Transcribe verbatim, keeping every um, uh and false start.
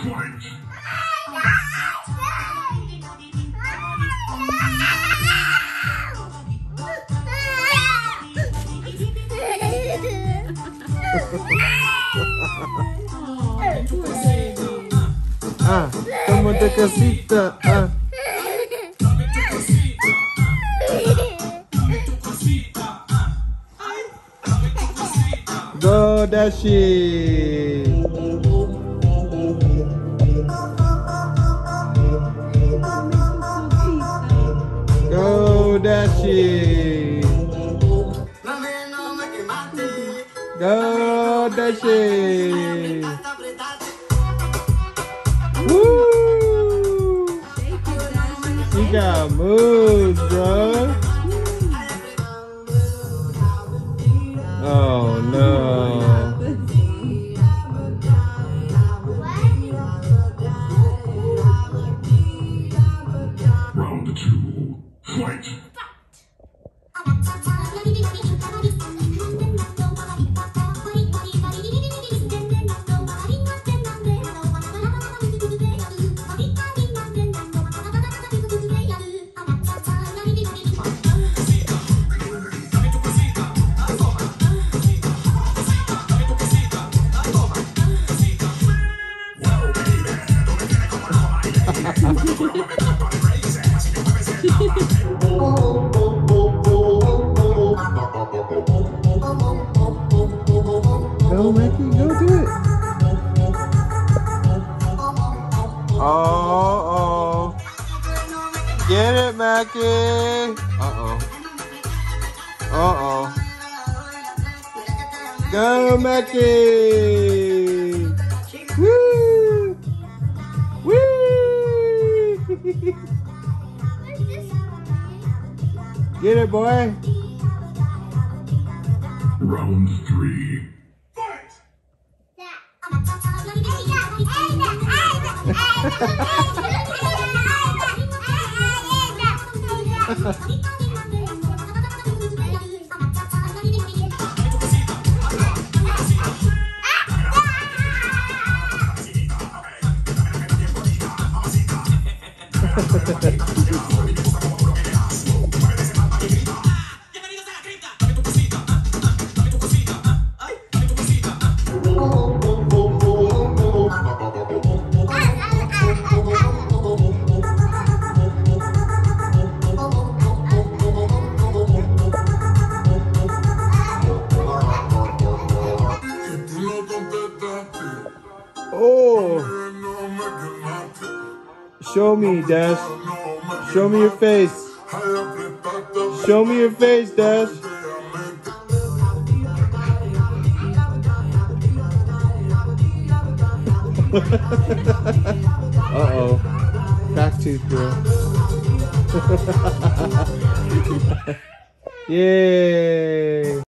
Ah, como te casita, ah. Go Dashi. Go Dashi. Go Dashi. Woo! You got moves, bro. Oh no. Round two, fight! Go, Mackie, go do it. Oh, oh. Get it, Mackie. Uh-oh. Uh-oh. Go, Mackie. Woo! Woo! Get it, boy. Round three. Fight! Oh! Show me, Dash. Show me your face. Show me your face, Dash. Uh-oh. Back tooth girl. Yay!